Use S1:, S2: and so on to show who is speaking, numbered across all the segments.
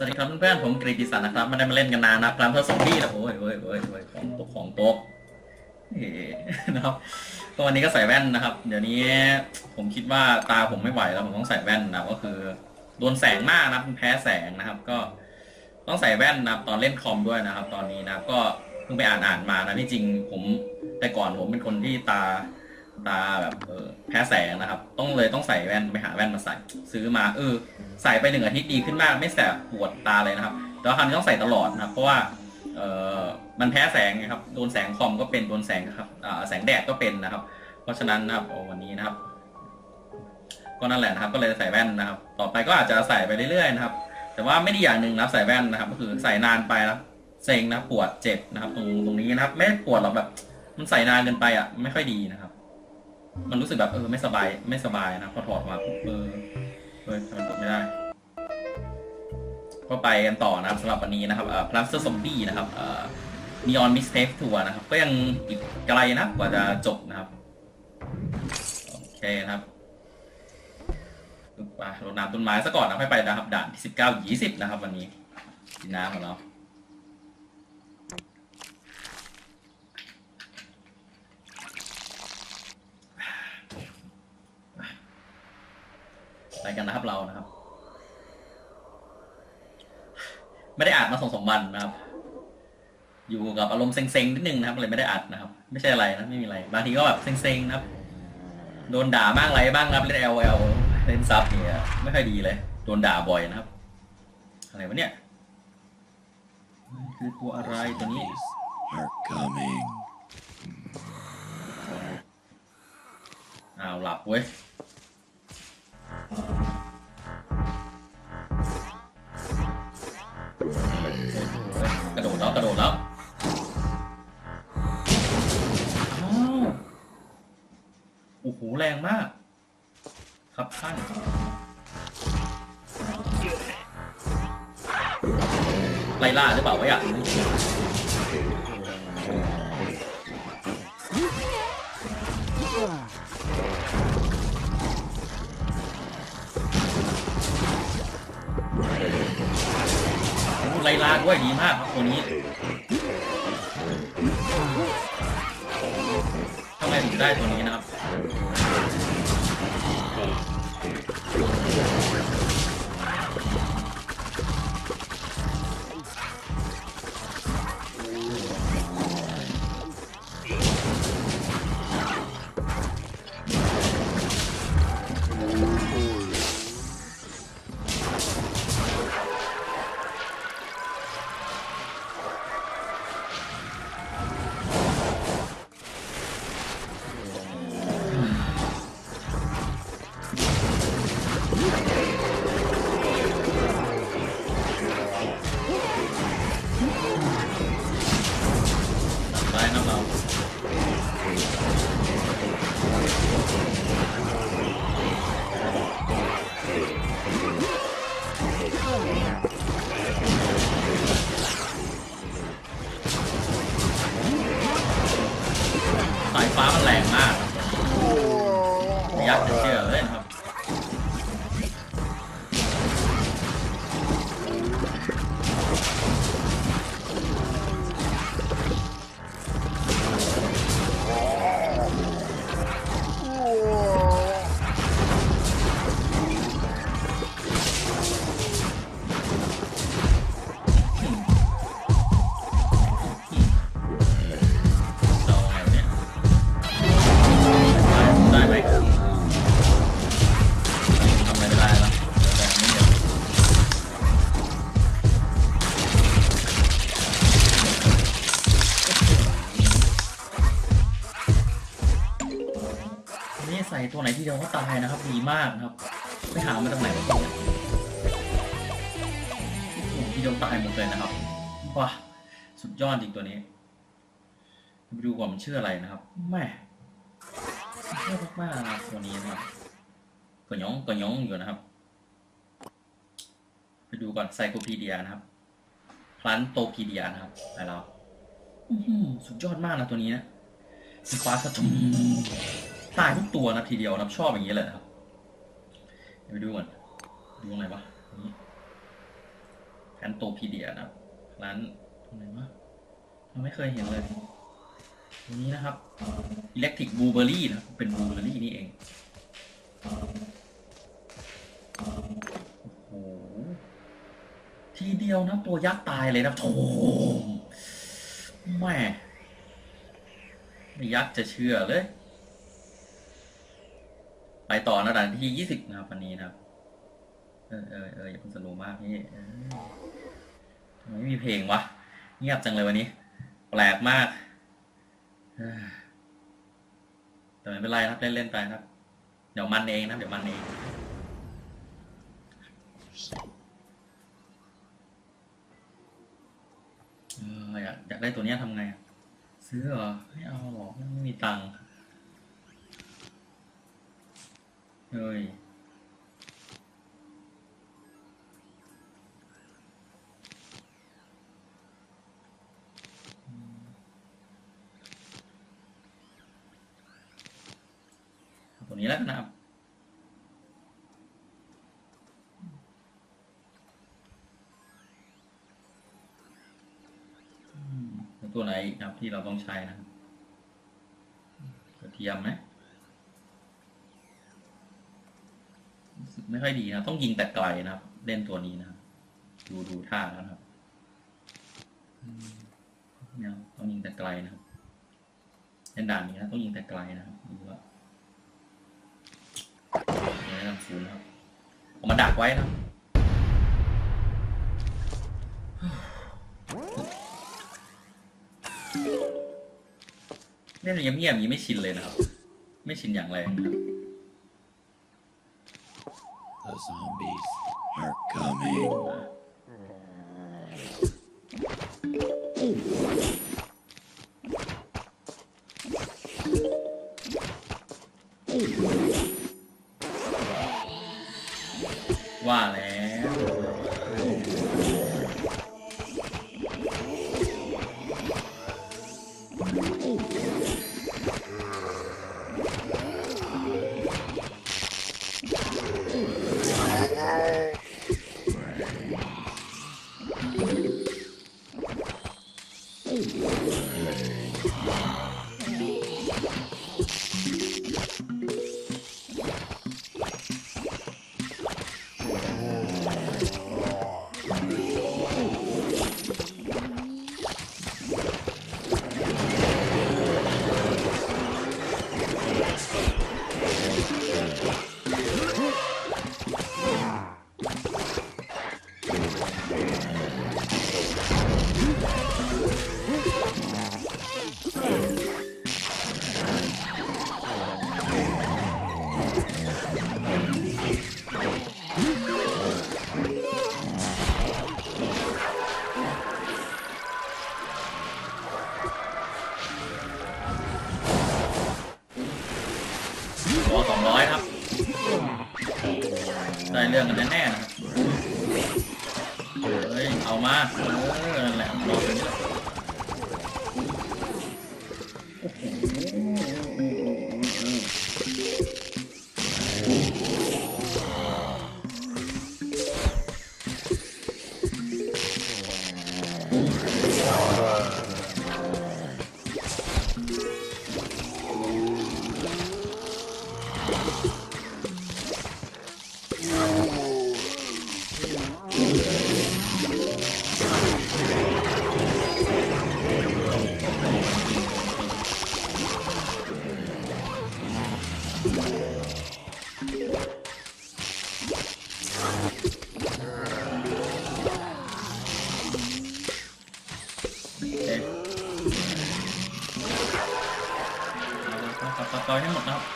S1: วัสดีครับเพื่อนๆผมกฤติศักดิ์นะครับไม่ได้มาเล่นกันนานนะพลังเพื่อซอมบี้นะโอ้ยของโต๊ะนะครับก็วันนี้ก็ใส่แว่นนะครับเดี๋ยวนี้ผมคิดว่าตาผมไม่ไหวแล้วผมต้องใส่แว่นนะก็คือโดนแสงมากนะแพ้แสงนะครับก็ต้องใส่แว่นนะตอนเล่นคอมด้วยนะครับตอนนี้นะก็เพิ่งไปอ่านมานะที่จริงผมแต่ก่อนผมเป็นคนที่ตาแบบแพ้แสงนะครับต้องใส่แว่นไปหาแว่นมาใส่ซื้อมาใส่ไป1 อาทิตย์ดีขึ้นมากไม่แสบปวดตาเลยนะครับแล้วคราวนี้ต้องใส่ตลอดนะครับเพราะว่ามันแพ้แสงนะครับโดนแสงคอมก็เป็นโดนแสงครับแสงแดดก็เป็นนะครับเพราะฉะนั้นนะครับวันนี้นะครับก็นั่นแหละนะครับก็เลยใส่แว่นนะครับต่อไปก็อาจจะใส่ไปเรื่อยๆนะครับแต่ว่าไม่ได้อย่างหนึ่งนะใส่แว่นนะครับก็คือใส่นานไปนะเซ็งนะปวดเจ็บนะครับตรงนี้นะครับไม่ปวดหรอกแบบมันใส่นานเกินไปอ่ะไม่ค่อยดีนะครับมันรู้สึกแบบไม่สบายนะพอถอดมาปุ๊บทำไมกดไม่ได้ก็ไปกันต่อนะครับสำหรับวันนี้นะครับPlaster Zombie นะครับNeon Mixtape Tour นะครับก็ยังอีกไกลนะกว่าจะจบนะครับโอเคนะครับไปรดน้ำต้นไม้ซะก่อนนะค่อยไปนะครับด่านที่19-20นะครับวันนี้กินน้ำของเราไปกันนะครับเรานะครับไม่ได้อัดมา2-3 วันนะครับอยู่กับอารมณ์เซ็งๆนิดนึงนะครับเลยไม่ได้อัดนะครับไม่ใช่อะไรนะไม่มีอะไรบางทีก็แบบเซ็งๆนะครับโดนด่าบ้างอะไรบ้างครับเล่น LOL เล่นซับเนี่ยไม่ค่อยดีเลยโดนด่าบ่อยนะครับอะไรวะเนี่ยคือตัวอะไรตัวนี้หลับเว้ยกระโดดแล้วโอ้โหแรงมากครับท่านไล่ล่าหรือเปล่าวะอยากรู้ไล่ล่าด้วยดีมากครับตัวนี้ทำไมถึงได้ตัวนี้นะครับสายฟ้ามันแรงมากไม่อยากจะเชื่อเลยนะครับใส่ตัวไหนที่เดียวก็ตายนะครับดีมากนะครับไปหามาจากไหนวะเนี่ยที่เดียวตายหมดเลยนะครับว้าสุดยอดจริงตัวนี้ไปดูว่ามันชื่ออะไรนะครับแม่เชื่อมากๆนะตัวนี้นะครับก็ย้องอยู่นะครับไปดูก่อนไซโคพีเดียนะครับพลันโตพีเดียนะครับไปแล้วสุดยอดมากนะตัวนี้นะสีฟ้าสะทุมตายทุกตัวนะทีเดียวนะชอบอย่างนี้เลยนะครับไปดูก่อนดูอะไรวะแอนโตพีเดียนะครับร้านตรงไหนวะเราไม่เคยเห็นเลยตรงนี้นะครับอิเล็กทริกบลูเบอร์รี่นะเป็นบลูเบอร์รี่นี่เองโอ้โหทีเดียวนะตัวยักษ์ตายเลยนะโถแม่ไม่ยักษ์จะเชื่อเลยไปต่อนะด่านที่20นะครับวันนี้นะครับอย่าเพิ่งสโลว์มากพี่ทำไมไม่มีเพลงวะเงียบจังเลยวันนี้แปลกมากแต่ไม่เป็นไรครับเล่นๆไปครับเดี๋ยวมันเองนะเดี๋ยวมันเองอยากได้ตัวนี้ทำไงซื้อเหรอไม่เอาหรอกไม่มีตังค์เฮ้ยตัวนี้แล้วนะครับตัวไหนอีกครับที่เราต้องใช้นะครับกระเทียมไหมไม่ค่อยดีนะต้องยิงแต่ไกลนะครับเล่นตัวนี้นะครับดูท่าแล้วครับเนี่ยต้องยิงแต่ไกลนะครับเล่นด่านนี้นะต้องยิงแต่ไกลนะครับดูว่าเนี่ยทำศูนย์ครับเอามาดักไว้นะเล่นเงียบๆอย่างนี้ไม่ชินเลยนะครับไม่ชินอย่างแรงนะครับ
S2: The zombies are coming.
S1: ว่าแล้วตัว200ครับได้เรื่องกันแน่ๆนะครับเฮ้ยเอามานั่นแหละรอตรงนี้แหละต่อยให้หมดนะครับ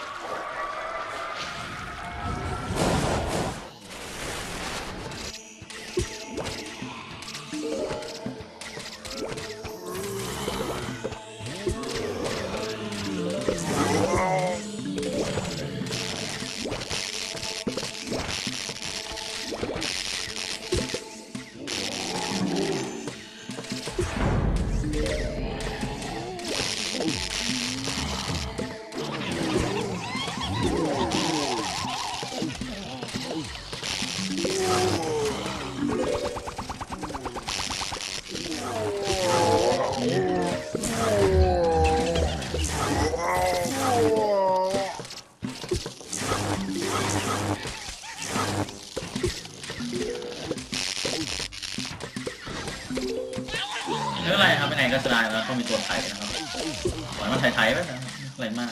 S1: ไม่เป็นไรครับยังไงก็ชนะแล้วต้องมีตัวไทยนะครับปล่อยมันไทยๆไปนะอะไรมาก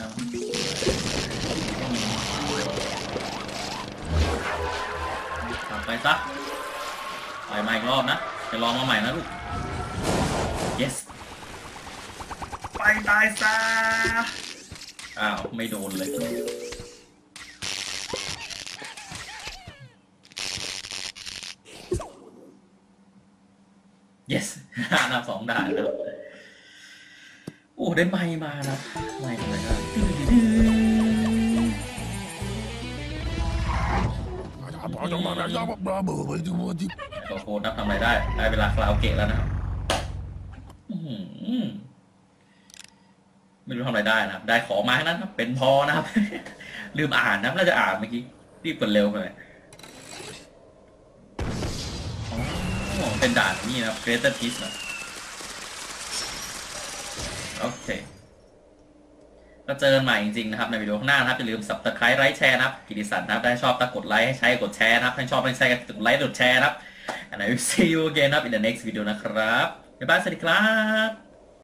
S1: ไปซะไปใหม่อีกรอบนะจะลองมาใหม่นะลูก yes ไปตายซะอ้าวไม่โดนเลย yes อันดับ2ด่านแล้วโอ้ได้ไมค์มานะไมค์อะไรกันขอโค้ดนับทำอะไรได้เวลาคาราโอเกะแล้วนะครับไม่รู้ทำอะไรได้นะครับได้ของมาให้นั้นครับเป็นพอนะครับ ลืมอ่านนะน่าจะอ่านเมื่อกี้รีบกดเร็วไปเป็นด่านนี่นะครับ Greater Peace นะโอเคก็เจอกันใหม่จริงๆนะครับในวิดีโอข้างหน้านะครับอย่าลืม Subscribe ไลค์แชร์นะครับกิติศักดิ์นะครับได้ชอบก็กดไลค์ให้ใช้กดแชร์นะครับให้ชอบให้ใช้กดไลค์กดแชร์นะครับ and I will see you again up in the next video นะครับบ๊ายบายสวัสดีครับ